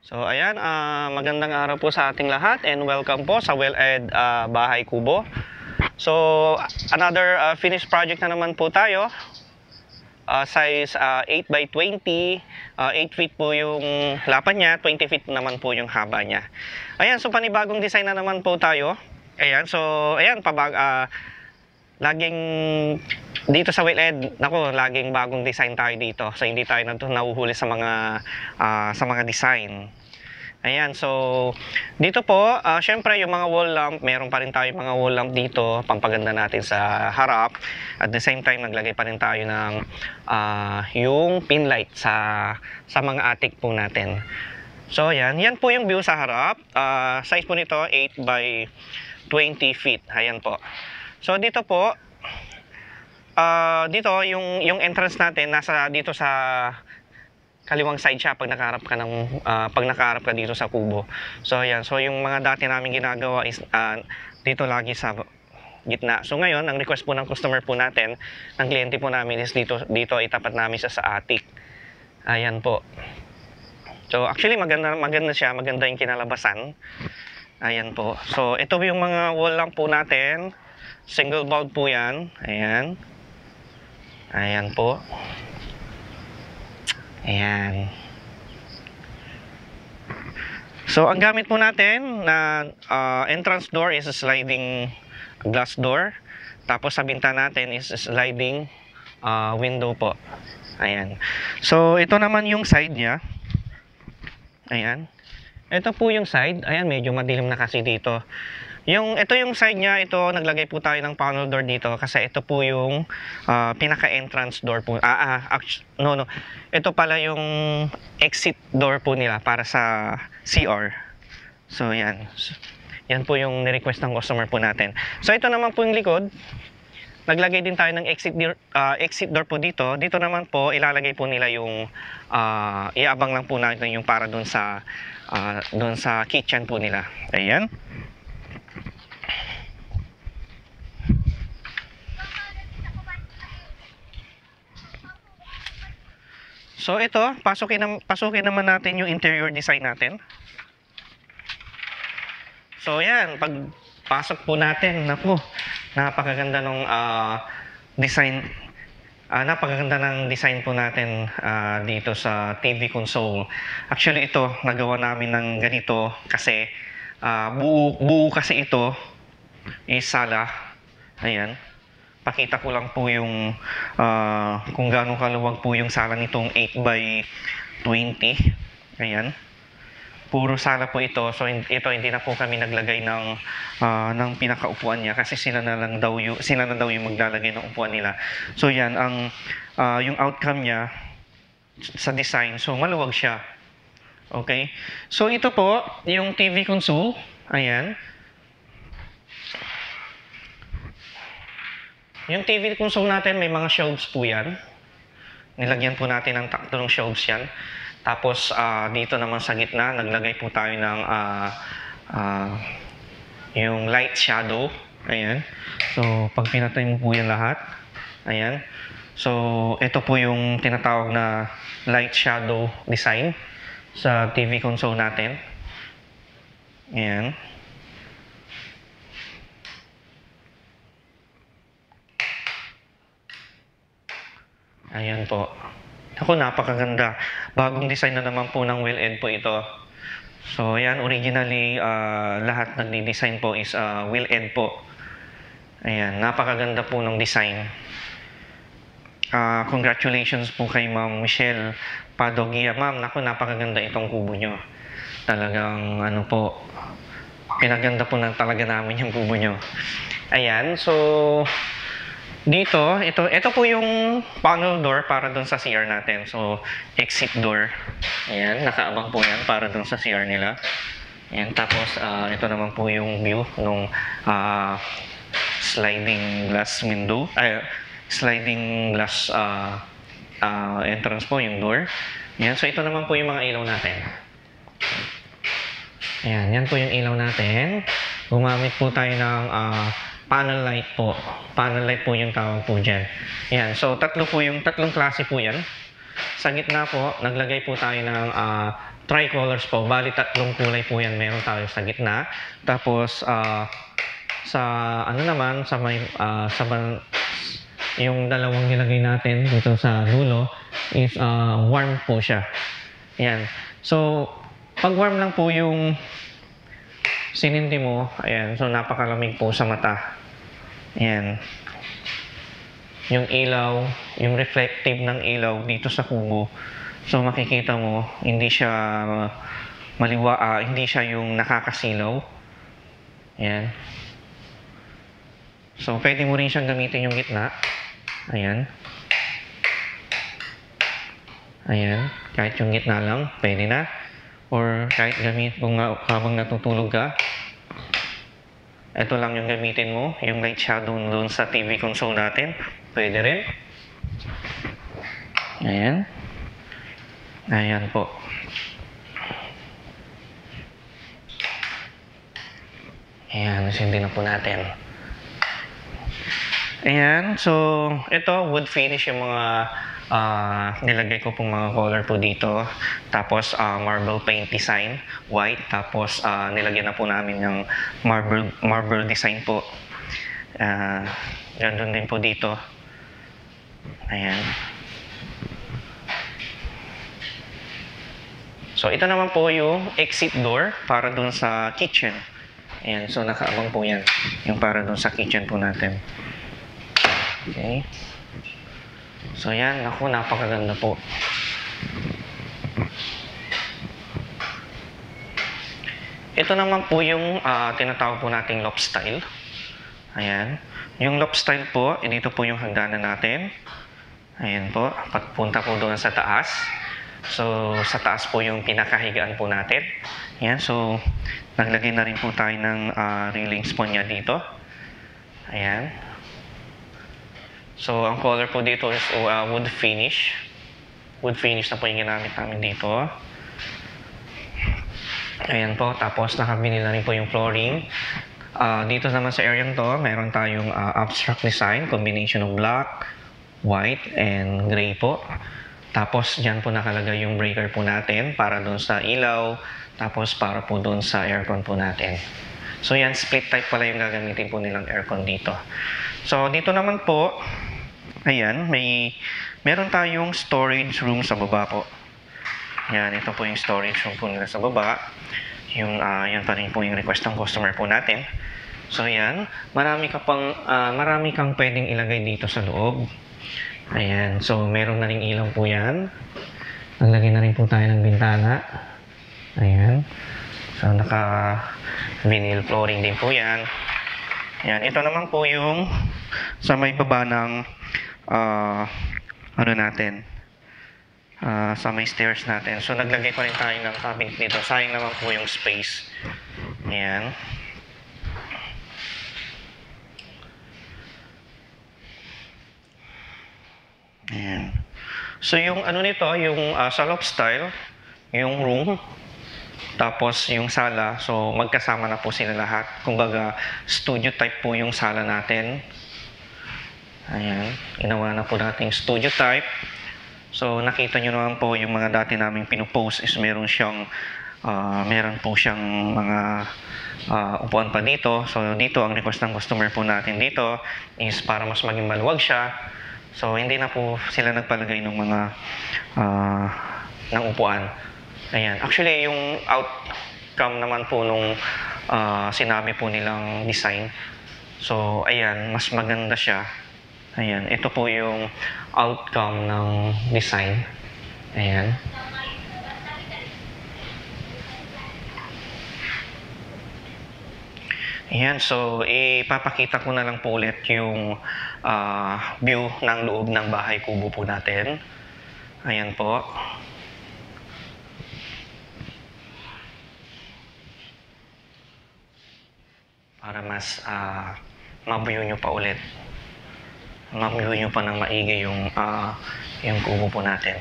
So ayan, magandang araw po sa ating lahat and welcome po sa wil-ed bahay kubo. So another finished project na naman po tayo. Size 8 by 20, 8 feet po yung lapan niya, 20 feet naman po yung haba niya. Ayan, so panibagong design na naman po tayo. Ayan, so ayan, laging dito sa wil-ed, laging bagong design tayo dito. So hindi tayo nahuhuli sa mga design. Ayan, so dito po, syempre yung mga wall lamp, meron pa rin tayo mga wall lamp dito, pampaganda natin sa harap. At the same time, naglagay pa rin tayo ng yung pin light sa mga attic po natin. So ayan, yan po yung view sa harap. Size po nito 8 by 20 feet. Ayan po. So dito po, dito yung entrance natin nasa dito sa kaliwang side siya pag nakaharap ka dito sa kubo. So ayan, so yung mga dati namin ginagawa is dito lagi sa gitna. So ngayon, ang request po ng customer po natin, ng kliyente po namin is dito itapat namin siya sa attic. Ayan po. So actually maganda siya, maganda yung kinalabasan. Ayan po. So ito yung mga wall lamp po natin. Single bulb po yan. Ayan. Ayan po. Ayan. So ang gamit po natin na entrance door is a sliding glass door. Tapos sa bintana natin is a sliding window po. Ayan. So ito naman yung side niya. Ayan. Ito po yung side. Ayan, medyo madilim na kasi dito. Ito yung side niya, naglagay po tayo ng panel door dito kasi ito po yung pinaka-entrance door po. No. Ito pala yung exit door po nila para sa CR. So, yan. Yan po yung ni-request ng customer po natin. So, ito naman po yung likod. Naglagay din tayo ng exit door po dito. Dito naman po, ilalagay po nila yung iabang lang po natin yung para doon sa kitchen po nila. Ayan. So ito, pasukin naman natin yung interior design natin. So yan, pagpasok po natin, napakaganda ng design. Napakaganda ng design po natin dito sa TV console. Actually ito, nagawa namin ng ganito kasi buo kasi ito is sala. Ayan. Pakita ko lang po yung kung gaano kaluwag po yung sala nitong 8 by 20. Ayan. Puro sala po ito. So ito hindi na po kami naglagay ng pinakaupuan niya kasi sila na daw yung maglalagay ng upuan nila. So yan yung outcome niya sa design. So maluwag siya. Okay? So ito po yung TV console. Ayan. Yung TV console natin, may mga shelves po yan. Nilagyan po natin ng tatlong shelves yan. Tapos, dito naman sa gitna, naglagay po tayo ng yung light shadow. Ayan. So, pag pinatay mo po yan lahat. Ayan. So, ito po yung tinatawag na light shadow design sa TV console natin. Ayan. Ayan po. Napakaganda. Bagong design na naman po ng wil-ed po ito. So, ayan, originally, lahat nagdi-design po is wil-ed po. Ayan, napakaganda po ng design. Congratulations po kay Ma'am Michelle Padogia. Ma'am, napakaganda itong kubo nyo. Talagang, pinaganda po talaga namin yung kubo nyo. Ayan, so dito, ito po yung panel door para doon sa CR natin. So, exit door. Ayan, nakaabang po yan para doon sa CR nila. Ayan, tapos ito naman po yung view nung sliding glass window. Sliding glass entrance po yung door. Ayan, so ito naman po yung mga ilaw natin. Ayan, yan po yung ilaw natin. Gumamit po tayo ng panel light po. Panel light po yung tawag po dyan. Ayan, so tatlong klase po yan. sa gitna po, naglagay po tayo ng tricolors po. Bali, 3 kulay po yan meron tayo sa gitna. Tapos, sa ano naman, sa may, yung dalawang nilagay natin dito sa dulo is warm po siya. Ayan. So, pag warm lang po yung sininti mo, ayan, so napakalamig po sa mata. Ayan. Yung ilaw, yung reflective ng ilaw dito sa kubo. So makikita mo, hindi siya hindi siya yung nakakasilaw. Ayan. So pwede mo rin siyang gamitin yung gitna. Ayan. Ayan. Kahit yung gitna lang, pwede na. Or kahit gamit kung habang natutulog ka. Ito lang yung gamitin mo, yung light shadow doon sa TV console natin. Pwede rin. Ayan. Ayan po. Ayan, sindi na po natin. Ayan, so ito, wood finish yung mga nilagay ko pong mga color po dito. Tapos marble paint design, white. Tapos nilagyan na po namin ng marble design po. Gandun din po dito. Ayan. So ito naman po yung exit door para dun sa kitchen. Ayan, so nakaabang po yan. Yung para dun sa kitchen po natin. Okay. So yan, ako napakaganda po. Ito naman po yung tinatawag po nating loft style. Ayan. Yung loft style po, dito po yung hagdanan natin. Ayan po, pagpunta po doon sa taas. So sa taas po yung pinakahigaan po natin. Ayan, so naglagay na rin po tayo ng railing spoon niya dito. Ayan. So, ang color po dito is wood finish. Wood finish na po yung ginamit namin dito. Ayan po. Tapos, nakabili na rin po yung flooring. Dito naman sa area to, meron tayong abstract design. Combination of black, white, and gray po. Tapos, dyan po nakalagay yung breaker po natin para doon sa ilaw. Tapos, para po doon sa aircon po natin. So, yan. Split type pala yung gagamitin po nilang aircon dito. So, dito naman po, ayan, meron tayong storage room sa baba po. Yan, ito po yung storage room po nila sa baba. Yan pa rin po yung request ng customer po natin. So, yan, marami kang pwedeng ilagay dito sa loob. Ayan, so meron na rin ilaw po yan. Naglagay na rin po tayo ng bintana. Ayan. So, naka-vinyl flooring din po yan. Yan, ito naman po yung sa may baba ng sa may stairs natin. So, naglagay pa rin tayo ng cabinet dito. Sayang naman po yung space. Ayan. Ayan. So, yung ano nito, yung sa loft style, yung room, tapos yung sala, so magkasama na po sila lahat. Kumbaga, studio type po yung sala natin. Ayan, ginawa na po natin studio type. So, nakita nyo naman po yung mga dati namin pinupost is meron po siyang mga upuan pa dito. So, dito, ang request ng customer po natin dito is para mas maging maluwag siya. So, hindi na po sila nagpalagay ng mga ng upuan. Ayan. Actually, yung outcome naman po nung sinabi po nilang design. So, ayan, mas maganda siya. Ayan, ito po yung outcome ng design. Ayan. Ayan, so ipapakita ko na lang po ulit yung view ng loob ng bahay kubo po natin. Ayan po. Para mas ma-view nyo pa ulit. Ma-view nyo pa ng maigi yung kubo po natin.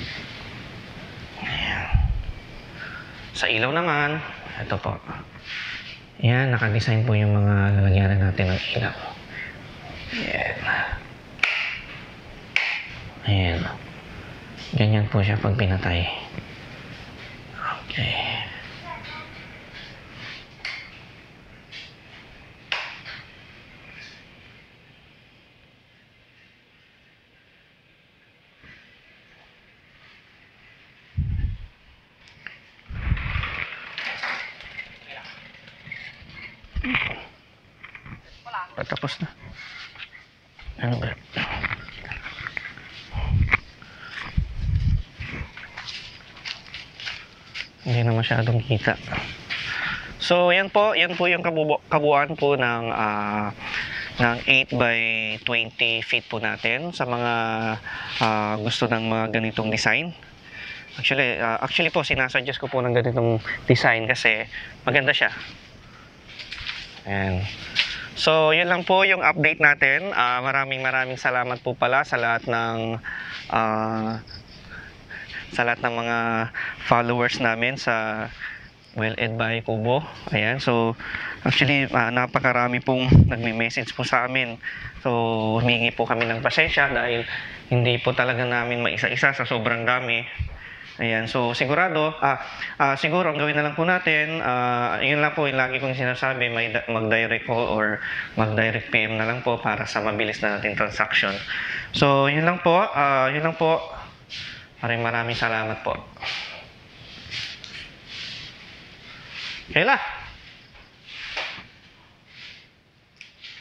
Ayan. Sa ilaw naman, ito po. Ayan, naka-design po yung mga lalagyanan natin ng ilaw. Ayan. Ayan. Ganyan po siya pag pinatay. Okay. Patapos na. Ano ba? Hindi na masyadong kita. So, yan po yung kabuuan po ng 8 by 20 feet po natin sa mga gusto ng mga ganitong design. Actually po, sinasuggest ko po ng ganitong design kasi maganda siya. Ayan. So, yun lang po yung update natin. Maraming salamat po pala sa lahat ng mga followers namin sa wil-ed bahay kubo. Ayan. So, actually, napakarami pong nagme-message po sa amin. So, humingi po kami ng pasensya dahil hindi po talaga namin maisa-isa sa sobrang dami. Ayan, so siguro ang gawin na lang po natin, yun lang po yung lagi kong sinasabi, mag-direct call or mag-direct PM na lang po para sa mabilis na natin transaction. So, yun lang po. Maraming salamat po. Kayla!